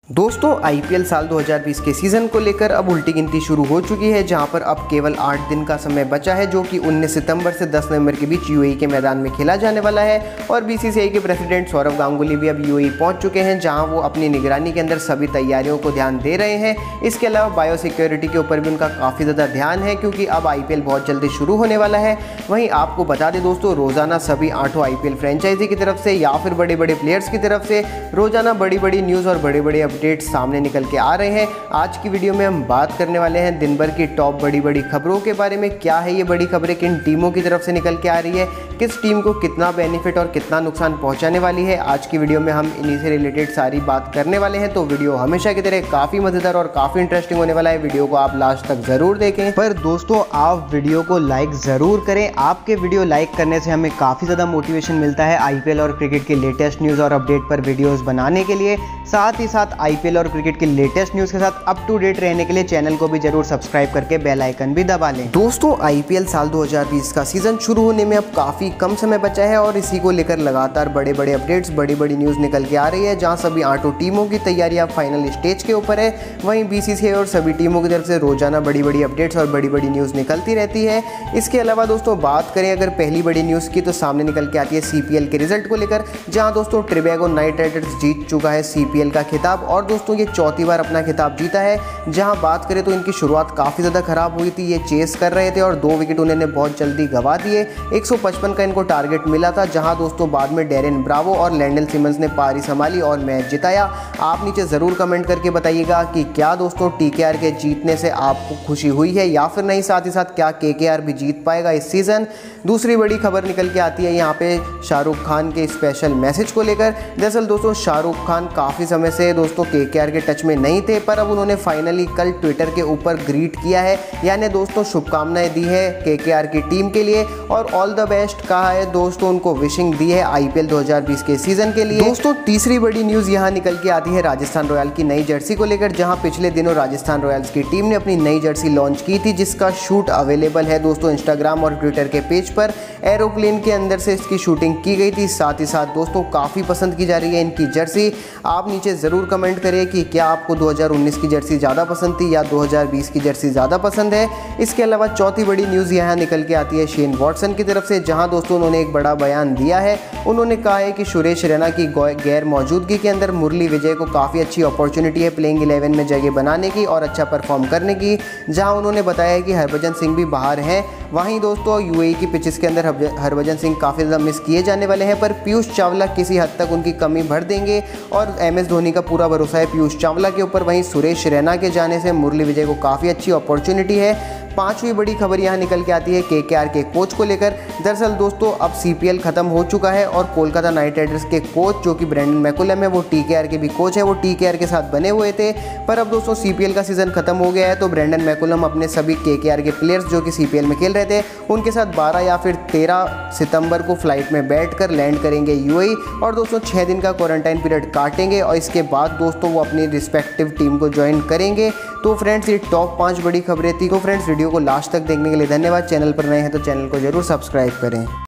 दोस्तों आईपीएल साल 2020 के सीज़न को लेकर अब उल्टी गिनती शुरू हो चुकी है, जहां पर अब केवल 8 दिन का समय बचा है, जो कि 19 सितंबर से 10 नवंबर के बीच यूएई के मैदान में खेला जाने वाला है। और बीसीसीआई के प्रेसिडेंट सौरव गांगुली भी अब यूएई पहुंच चुके हैं, जहां वो अपनी निगरानी के अंदर सभी तैयारियों को ध्यान दे रहे हैं। इसके अलावा बायो सिक्योरिटी के ऊपर भी उनका काफ़ी ज़्यादा ध्यान है, क्योंकि अब आईपीएल बहुत जल्दी शुरू होने वाला है। वहीं आपको बता दें दोस्तों, रोज़ाना सभी 8 आईपीएल फ्रेंचाइजी की तरफ से या फिर बड़े बड़े प्लेयर्स की तरफ से रोज़ाना बड़ी बड़ी न्यूज़ और बड़े बड़े अपडेट सामने निकल के आ रहे हैं। आज की वीडियो में हम बात करने वाले हैं दिन भर की टॉप बड़ी बड़ी खबरों के बारे में। क्या है ये बड़ी खबरें, किन टीमों की तरफ से निकल के आ रही है, किस टीम को कितना बेनिफिट और कितना नुकसान पहुंचाने वाली है। आज की वीडियो में हम इन्हीं से रिलेटेड सारी बात करने वाले हैं। तो वीडियो हमेशा की तरह काफ़ी मज़ेदार और काफ़ी इंटरेस्टिंग होने वाला है। वीडियो को आप लास्ट तक ज़रूर देखें। पर दोस्तों आप वीडियो को लाइक ज़रूर करें। आपके वीडियो लाइक करने से हमें काफ़ी ज़्यादा मोटिवेशन मिलता है आईपीएल और क्रिकेट के लेटेस्ट न्यूज़ और अपडेट पर वीडियोज़ बनाने के लिए। साथ ही साथ आईपीएल और क्रिकेट के लेटेस्ट न्यूज़ के साथ अप टू डेट रहने के लिए चैनल को भी जरूर सब्सक्राइब करके बेल आइकन भी दबा लें। दोस्तों आईपीएल साल 2020 का सीजन शुरू होने में अब काफ़ी कम समय बचा है, और इसी को लेकर लगातार बड़े बड़े अपडेट्स, बड़ी बड़ी न्यूज़ निकल के आ रही है, जहां सभी 8 टीमों की तैयारियां फाइनल स्टेज के ऊपर है। वहीं बीसीसीआई और सभी टीमों की तरफ से रोजाना बड़ी बड़ी अपडेट्स और बड़ी बड़ी न्यूज़ निकलती रहती है। इसके अलावा दोस्तों बात करें अगर पहली बड़ी न्यूज़ की, तो सामने निकल के आती है सीपीएल के रिजल्ट को लेकर, जहां दोस्तों ट्रिबैगो नाइट राइडर्स जीत चुका है सीपीएल का खिताब, और दोस्तों ये चौथी बार अपना खिताब जीता है। जहां बात करें तो इनकी शुरुआत काफ़ी ज़्यादा खराब हुई थी, ये चेस कर रहे थे और 2 विकेट उन्होंने बहुत जल्दी गंवा दिए। 155 का इनको टारगेट मिला था, जहां दोस्तों बाद में डेरेन ब्रावो और लैंडल सिमंस ने पारी संभाली और मैच जिताया। आप नीचे ज़रूर कमेंट करके बताइएगा कि क्या दोस्तों टीकेआर के जीतने से आपको खुशी हुई है या फिर नहीं। साथ ही साथ क्या केकेआर भी जीत पाएगा इस सीज़न। दूसरी बड़ी खबर निकल के आती है यहाँ पे शाहरुख खान के स्पेशल मैसेज को लेकर। दरअसल दोस्तों शाहरुख खान काफ़ी समय से दोस्तों केकेआर के टच में नहीं थे, पर अब उन्होंने फाइनली कल ट्विटर के ऊपर ग्रीट किया है, यानी दोस्तों शुभकामनाएं दी है केकेआर की टीम के लिए और ऑल द बेस्ट कहा है दोस्तों, उनको विशिंग दी है आईपीएल 2020 के सीजन के लिए। दोस्तों तीसरी बड़ी न्यूज़ यहाँ निकल के आती है राजस्थान रॉयल की नई जर्सी को लेकर, जहाँ पिछले दिनों राजस्थान रॉयल्स की टीम ने अपनी नई जर्सी लॉन्च की थी, जिसका शूट अवेलेबल है दोस्तों इंस्टाग्राम और ट्विटर के पेज पर। एरोप्लेन के अंदर से इसकी शूटिंग की गई थी। साथ ही साथ दोस्तों काफ़ी पसंद की जा रही है इनकी जर्सी। आप नीचे ज़रूर कमेंट करिए कि क्या आपको 2019 की जर्सी ज़्यादा पसंद थी या 2020 की जर्सी ज़्यादा पसंद है। इसके अलावा चौथी बड़ी न्यूज़ यहाँ निकल के आती है शेन वॉटसन की तरफ से, जहाँ दोस्तों उन्होंने एक बड़ा बयान दिया है। उन्होंने कहा है कि सुरेश रैना की गैर मौजूदगी के अंदर मुरली विजय को काफ़ी अच्छी अपॉर्चुनिटी है प्लेइंग 11 में जगह बनाने की और अच्छा परफॉर्म करने की। जहाँ उन्होंने बताया है कि हरभजन सिंह भी बाहर हैं। वहीं दोस्तों यूएई की पिचेस के अंदर हरभजन सिंह काफ़ी ज़्यादा मिस किए जाने वाले हैं, पर पीयूष चावला किसी हद तक उनकी कमी भर देंगे और एमएस धोनी का पूरा भरोसा है पीयूष चावला के ऊपर। वहीं सुरेश रैना के जाने से मुरली विजय को काफ़ी अच्छी अपॉर्चुनिटी है। पांचवी बड़ी खबर यहाँ निकल के आती है केकेआर के कोच को लेकर। दरअसल दोस्तों अब सीपीएल खत्म हो चुका है और कोलकाता नाइट राइडर्स के कोच जो कि ब्रेंडन मैकुलम है, वो टीकेआर के भी कोच है, वो टीकेआर के साथ बने हुए थे। पर अब दोस्तों सीपीएल का सीजन खत्म हो गया है, तो ब्रेंडन मैकुलम अपने सभी केकेआर के प्लेयर्स जो कि सीपीएल में खेल रहे थे उनके साथ 12 या फिर 13 सितंबर को फ्लाइट में बैठकर लैंड करेंगे यूएई, और दोस्तों 6 दिन का क्वारंटाइन पीरियड काटेंगे और इसके बाद दोस्तों वो अपनी रिस्पेक्टिव टीम को ज्वाइन करेंगे। तो फ्रेंड्स ये टॉप 5 बड़ी खबरें थी। तो फ्रेंड्स वीडियो को लास्ट तक देखने के लिए धन्यवाद। चैनल पर नए हैं तो चैनल को जरूर सब्सक्राइब करें।